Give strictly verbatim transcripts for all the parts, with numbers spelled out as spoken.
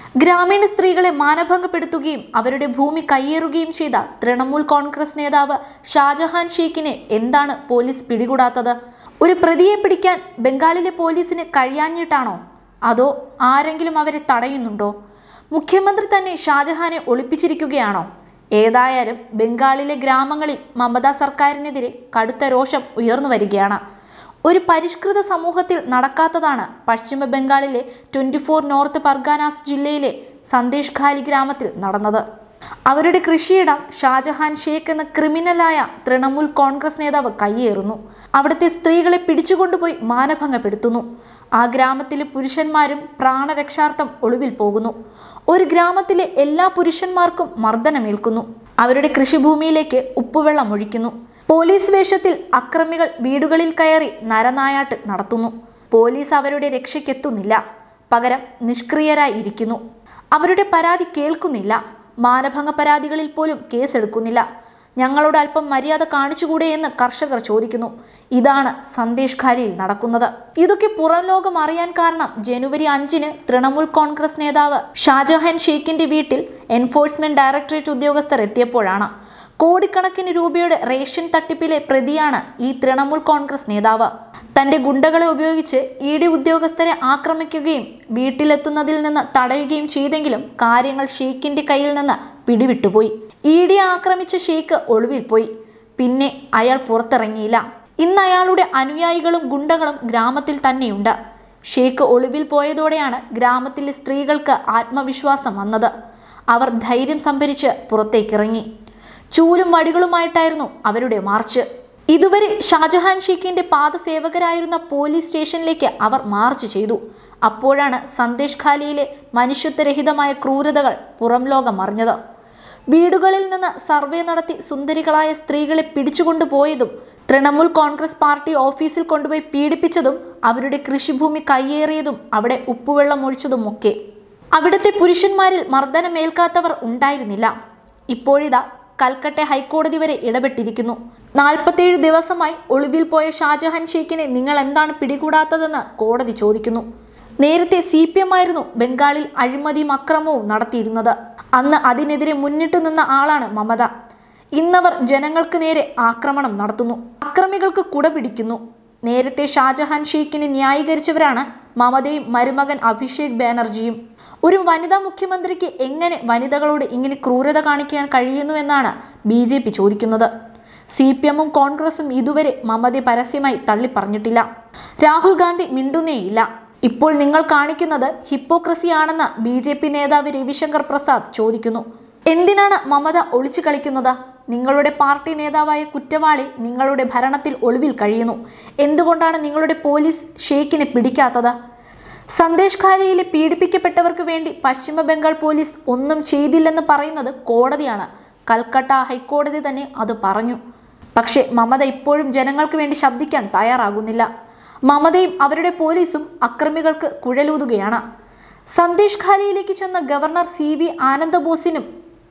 ഗ്രാമീണ സ്ത്രീകളെ മാനഭംഗപ്പെടുത്തുകയും അവരുടെ ഭൂമി കയ്യേറുകയും ചെയ്ത തൃണമൂൽ കോൺഗ്രസ് നേതാവ് ഷാജഹാൻ ഷെയ്ഖിനെ എന്താണ് പോലീസ് പിടികൂടാത്തത്? ഒരു പ്രതിയെ പിടിക്കാൻ ബംഗാളിലെ പോലീസിന് കഴിയാഞ്ഞിട്ടാണോ? അതോ ആരെങ്കിലും അവരെ തടയുന്നുണ്ടോ? മുഖ്യമന്ത്രി തന്നെ ഷാജഹാനെ ഒളിപ്പിച്ചിരിക്കുകയാണോ? ഏതായാലും ബംഗാളിലെ ഗ്രാമങ്ങളിൽ മമതാ സർക്കാരിനെതിരെ കടുത്ത രോഷം ഉയർന്നു വരികയാണ്. ഒരു പരിഷ്കൃത സമൂഹത്തിൽ നടക്കാത്തതാണ് പശ്ചിമ ബംഗാളിലെ ട്വന്റി ഫോർ നോർത്ത് പർഗാനാസ് ജില്ലയിലെ സന്ദേശ് ഖാലി ഗ്രാമത്തിൽ നടന്നത്. അവരുടെ കൃഷിയിടം ഷാജഹാൻ ഷെയ്ഖ് എന്ന ക്രിമിനലായ തൃണമൂൽ കോൺഗ്രസ് നേതാവ് കയ്യേറുന്നു. അവിടുത്തെ സ്ത്രീകളെ പിടിച്ചുകൊണ്ടുപോയി മാനഭംഗപ്പെടുത്തുന്നു. ആ ഗ്രാമത്തിലെ പുരുഷന്മാരും പ്രാണരക്ഷാർത്ഥം ഒളിവിൽ പോകുന്നു. ഒരു ഗ്രാമത്തിലെ എല്ലാ പുരുഷന്മാർക്കും മർദ്ദനമേൽക്കുന്നു. അവരുടെ കൃഷിഭൂമിയിലേക്ക് ഉപ്പുവെള്ളം ഒഴിക്കുന്നു. പോലീസ് വേഷത്തിൽ അക്രമികൾ വീടുകളിൽ കയറി നരനായാട്ട് നടത്തുന്നു. പോലീസ് അവരുടെ രക്ഷയ്ക്കെത്തുന്നില്ല. പകരം നിഷ്ക്രിയരായി ഇരിക്കുന്നു. അവരുടെ പരാതി കേൾക്കുന്നില്ല. മാനഭംഗ പരാതികളിൽ പോലും കേസെടുക്കുന്നില്ല. ഞങ്ങളോട് അല്പം മര്യാദ കാണിച്ചുകൂടെ എന്ന് കർഷകർ ചോദിക്കുന്നു. ഇതാണ് സന്ദേശ് ഖാലിയിൽ നടക്കുന്നത്. ഇതൊക്കെ പുറം ലോകം അറിയാൻ കാരണം ജനുവരി അഞ്ചിന് തൃണമൂൽ കോൺഗ്രസ് നേതാവ് ഷാജഹാൻ ഷെയ്ഖിന്റെ വീട്ടിൽ എൻഫോഴ്സ്മെന്റ് ഡയറക്ടറേറ്റ് ഉദ്യോഗസ്ഥർ എത്തിയപ്പോഴാണ്. കോടിക്കണക്കിന് രൂപയുടെ റേഷൻ തട്ടിപ്പിലെ പ്രതിയാണ് ഈ തൃണമൂൽ കോൺഗ്രസ് നേതാവ്. തന്റെ ഗുണ്ടകളെ ഉപയോഗിച്ച് ഇ ഡി ഉദ്യോഗസ്ഥരെ ആക്രമിക്കുകയും വീട്ടിലെത്തുന്നതിൽ നിന്ന് തടയുകയും ചെയ്തെങ്കിലും കാര്യങ്ങൾ ഷെയ്ഖിന്റെ കയ്യിൽ നിന്ന് പിടിവിട്ടുപോയി. ഇ ഡി ആക്രമിച്ച ഷെയ്ഖ് ഒളിവിൽ പോയി. പിന്നെ അയാൾ പുറത്തിറങ്ങിയില്ല. ഇന്ന് അയാളുടെ അനുയായികളും ഗുണ്ടകളും ഗ്രാമത്തിൽ തന്നെയുണ്ട്. ഷെയ്ഖ് ഒളിവിൽ പോയതോടെയാണ് ഗ്രാമത്തിലെ സ്ത്രീകൾക്ക് ആത്മവിശ്വാസം വന്നത്. അവർ ധൈര്യം സംഭരിച്ച് പുറത്തേക്കിറങ്ങി. ചൂലും വടികളുമായിട്ടായിരുന്നു അവരുടെ മാർച്ച്. ഇതുവരെ ഷാജഹാൻ ഷെയ്ഖിന്റെ പാദസേവകരായിരുന്ന പോലീസ് സ്റ്റേഷനിലേക്ക് അവർ മാർച്ച് ചെയ്തു. അപ്പോഴാണ് സന്ദേശ് ഖാലിയിലെ മനുഷ്യത്വരഹിതമായ ക്രൂരതകൾ പുറം ലോകം അറിഞ്ഞത്. വീടുകളിൽ നിന്ന് സർവേ നടത്തി സുന്ദരികളായ സ്ത്രീകളെ പിടിച്ചുകൊണ്ടുപോയതും തൃണമൂൽ കോൺഗ്രസ് പാർട്ടി ഓഫീസിൽ കൊണ്ടുപോയി പീഡിപ്പിച്ചതും അവരുടെ കൃഷിഭൂമി കയ്യേറിയതും അവിടെ ഉപ്പുവെള്ളം ഒഴിച്ചതുമൊക്കെ. അവിടുത്തെ പുരുഷന്മാരിൽ മർദ്ദനമേൽക്കാത്തവർ ഉണ്ടായിരുന്നില്ല. ഇപ്പോഴിതാ കൽക്കട്ട ഹൈക്കോടതി വരെ ഇടപെട്ടിരിക്കുന്നു. നാൽപ്പത്തിയേഴ് ദിവസമായി ഒളിവിൽ പോയ ഷാജഹാൻ ഷെയ്ഖിനെ നിങ്ങൾ എന്താണ് പിടികൂടാത്തതെന്ന് കോടതി ചോദിക്കുന്നു. നേരത്തെ സി പി എം ആയിരുന്നു ബംഗാളിൽ അഴിമതിയും അക്രമവും നടത്തിയിരുന്നത്. അന്ന് അതിനെതിരെ മുന്നിട്ടു നിന്ന ആളാണ് മമത. ഇന്നവർ ജനങ്ങൾക്ക് നേരെ ആക്രമണം നടത്തുന്നു. അക്രമികൾക്ക് കുട പിടിക്കുന്നു. നേരത്തെ ഷാജഹാൻ ഷെയ്ഖിനെ ന്യായീകരിച്ചവരാണ് മമതയും മരുമകൻ അഭിഷേക് ബാനർജിയും. ഒരു വനിതാ മുഖ്യമന്ത്രിക്ക് എങ്ങനെ വനിതകളോട് ഇങ്ങനെ ക്രൂരത കാണിക്കാൻ കഴിയുന്നുവെന്നാണ് ബി ജെ പി ചോദിക്കുന്നത്. സി പി എമ്മും കോൺഗ്രസും ഇതുവരെ മമതയെ പരസ്യമായി തള്ളിപ്പറഞ്ഞിട്ടില്ല. രാഹുൽ ഗാന്ധി മിണ്ടുന്നേയില്ല. ഇപ്പോൾ നിങ്ങൾ കാണിക്കുന്നത് ഹിപ്പോക്രസിയാണെന്ന് ബി ജെ പി നേതാവ് രവിശങ്കർ പ്രസാദ് ചോദിക്കുന്നു. എന്തിനാണ് മമത ഒളിച്ചു കളിക്കുന്നത്? നിങ്ങളുടെ പാർട്ടി നേതാവായ കുറ്റവാളി നിങ്ങളുടെ ഭരണത്തിൽ ഒളിവിൽ കഴിയുന്നു. എന്തുകൊണ്ടാണ് നിങ്ങളുടെ പോലീസ് ഷെയ്ഖിനെ പിടിക്കാത്തത്? സന്ദേശ് ഖാലിയിലെ പീഡിപ്പിക്കപ്പെട്ടവർക്ക് വേണ്ടി പശ്ചിമ ബംഗാൾ പോലീസ് ഒന്നും ചെയ്തില്ലെന്ന് പറയുന്നത് കോടതിയാണ്. കൽക്കട്ട ഹൈക്കോടതി തന്നെ അത് പറഞ്ഞു. പക്ഷേ മമത ഇപ്പോഴും ജനങ്ങൾക്ക് വേണ്ടി ശബ്ദിക്കാൻ തയ്യാറാകുന്നില്ല. മമതയും അവരുടെ പോലീസും അക്രമികൾക്ക് കുഴലൂതുകയാണ്. സന്ദേശ് ഖാലിയിലേക്ക് ചെന്ന ഗവർണർ സി വി ആനന്ദബോസിനും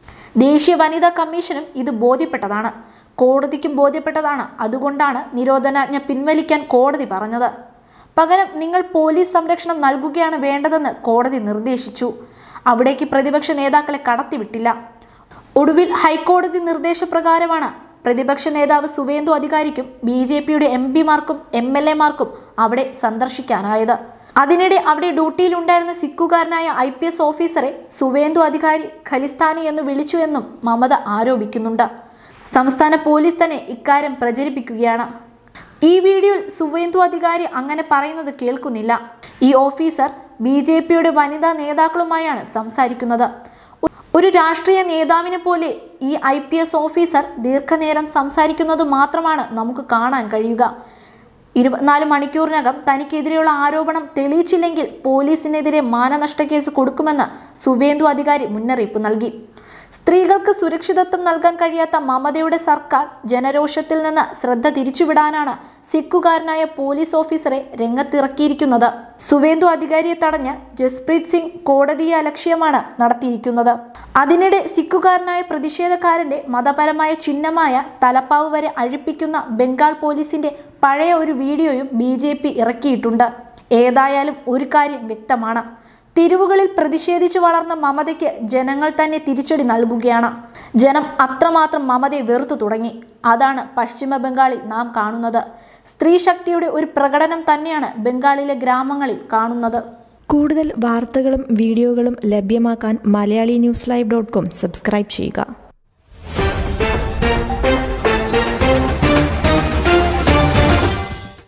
ദേശീയ വനിതാ കമ്മീഷനും ഇത് ബോധ്യപ്പെട്ടതാണ്. കോടതിക്കും ബോധ്യപ്പെട്ടതാണ്. അതുകൊണ്ടാണ് നിരോധനാജ്ഞ പിൻവലിക്കാൻ കോടതി പറഞ്ഞത്. പകരം നിങ്ങൾ പോലീസ് സംരക്ഷണം നൽകുകയാണ് വേണ്ടതെന്ന് കോടതി നിർദ്ദേശിച്ചു. അവിടേക്ക് പ്രതിപക്ഷ നേതാക്കളെ കടത്തിവിട്ടില്ല. ഒടുവിൽ ഹൈക്കോടതി നിർദ്ദേശപ്രകാരമാണ് പ്രതിപക്ഷ നേതാവ് സുവേന്ദു അധികാരിക്കും ബി ജെ പിയുടെ എം പിമാർക്കും എം എൽ എമാർക്കും അവിടെ സന്ദർശിക്കാനായത്. അതിനിടെ അവിടെ ഡ്യൂട്ടിയിലുണ്ടായിരുന്ന സിക്കുകാരനായ ഐ പി എസ് ഓഫീസറെ സുവേന്ദു അധികാരി ഖലിസ്ഥാനി എന്ന് വിളിച്ചു എന്നും മമത ആരോപിക്കുന്നുണ്ട്. സംസ്ഥാന പോലീസ് തന്നെ ഇക്കാര്യം പ്രചരിപ്പിക്കുകയാണ്. ഈ വീഡിയോയിൽ സുവേന്ദു അധികാരി അങ്ങനെ പറയുന്നത് കേൾക്കുന്നില്ല. ഈ ഓഫീസർ ബി ജെ പിയുടെ വനിതാ നേതാക്കളുമായാണ് സംസാരിക്കുന്നത്. ഒരു രാഷ്ട്രീയ നേതാവിനെ പോലെ ഈ ഐ പി എസ് ഓഫീസർ ദീർഘനേരം സംസാരിക്കുന്നത് മാത്രമാണ് നമുക്ക് കാണാൻ കഴിയുക. ഇരുപത്തിനാല് മണിക്കൂറിനകം തനിക്കെതിരെയുള്ള ആരോപണം തെളിയിച്ചില്ലെങ്കിൽ പോലീസിനെതിരെ മാനനഷ്ട കേസ് കൊടുക്കുമെന്ന് സുവേന്ദു അധികാരി മുന്നറിയിപ്പ് നൽകി. സ്ത്രീകൾക്ക് സുരക്ഷിതത്വം നൽകാൻ കഴിയാത്ത മമതയുടെ സർക്കാർ ജനരോഷത്തിൽ നിന്ന് ശ്രദ്ധ തിരിച്ചുവിടാനാണ് സിക്കുകാരനായ പോലീസ് ഓഫീസറെ രംഗത്തിറക്കിയിരിക്കുന്നത്. സുവേന്ദു അധികാരിയെ തടഞ്ഞ് ജസ്പ്രീത് സിംഗ് കോടതിയെ അലക്ഷ്യമാണ് നടത്തിയിരിക്കുന്നത്. അതിനിടെ സിക്കുകാരനായ പ്രതിഷേധക്കാരന്റെ മതപരമായ ചിഹ്നമായ തലപ്പാവ് വരെ അഴിപ്പിക്കുന്ന ബംഗാൾ പോലീസിന്റെ പഴയ ഒരു വീഡിയോയും ബി ജെ പി ഇറക്കിയിട്ടുണ്ട്. ഏതായാലും ഒരു കാര്യം വ്യക്തമാണ്, തിരുവുകളിൽ പ്രതിഷേധിച്ചു വളർന്ന മമതയ്ക്ക് ജനങ്ങൾ തന്നെ തിരിച്ചടി നൽകുകയാണ്. ജനം അത്രമാത്രം മമതയെ വെറുത്തു തുടങ്ങി. അതാണ് പശ്ചിമ ബംഗാളിൽ നാം കാണുന്നത്. സ്ത്രീ ശക്തിയുടെ ഒരു പ്രകടനം തന്നെയാണ് ബംഗാളിലെ ഗ്രാമങ്ങളിൽ കാണുന്നത്. കൂടുതൽ വാർത്തകളും വീഡിയോകളും ലഭ്യമാക്കാൻ Malayali news live dot com subscribe ചെയ്യുക.